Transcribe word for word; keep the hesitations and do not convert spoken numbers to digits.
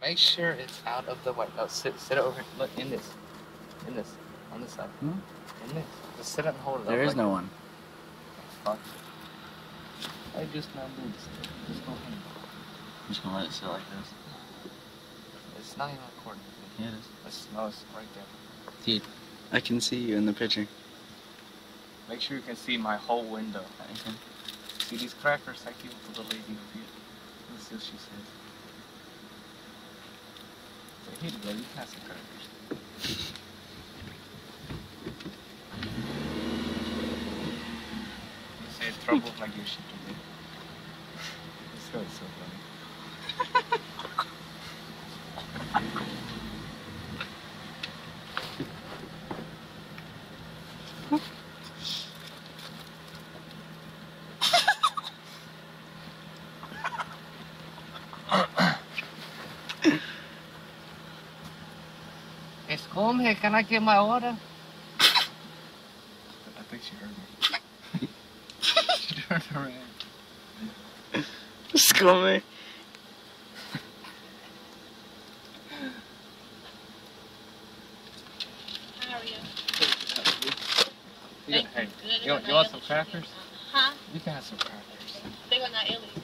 Make sure it's out of the way. Oh, sit, sit over. Look in this, in this, on this side. Hmm? In this. Just sit up and hold it. There up is like no that. one. Fuck. I just now moved. Just go ahead. I'm just gonna let it sit like this. It's not even recording. Yeah, it is. It's, no, it's right there. Dude, I can see you in the picture. Make sure you can see my whole window. Okay. See these crackers I give to the lady who feed. Let's see what she says. So here you go, you can have some crackers. You say trouble like your shit today. This guy is so funny. Excuse me, can I get my order? I think she heard me. She turned around. Excuse me. How are you? You, got, hey, you, you want some crackers? Huh? You can have some crackers. They're not illegal.